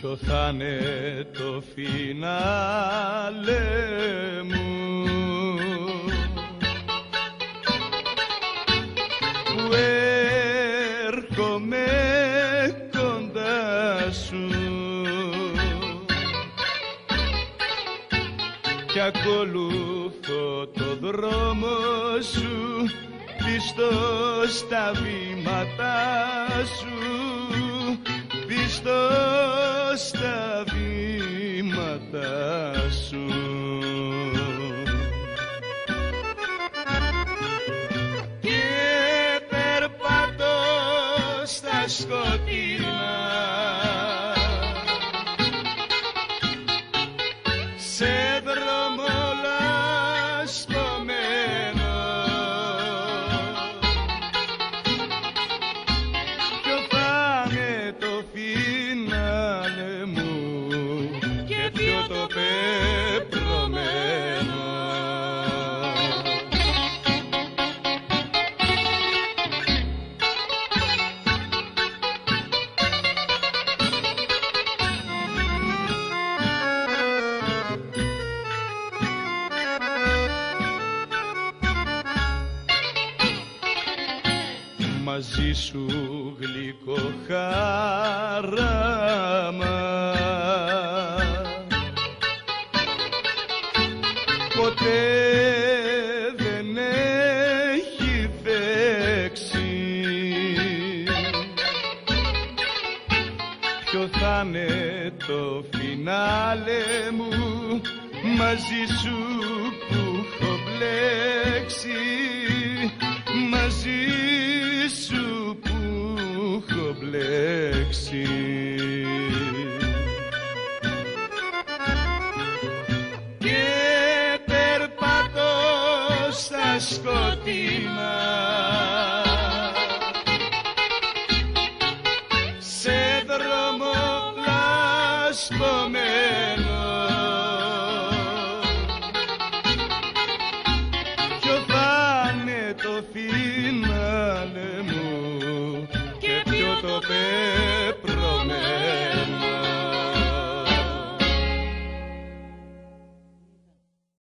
ποιο θα είναι το φινάλε μου, που έρχομαι κοντά σου κι ακολουθώ το δρόμο σου, πιστός στα βήματα σου, πιστός στα βήματα σου. Και περπατώ στα σκοτεινά, σε δρόμο λασπωμένο, ποιο θα είναι το φινάλε μου και ποιο το πεπρωμένο. Μαζί σου γλυκό χάραμα, ποτέ δεν έχει δέξει. Ποιο θα είναι το φινάλε μου μαζί σου που έχω μπλέξει, μαζί σου που έχω μπλέξει. Και περπατώ στα σκοτεινά,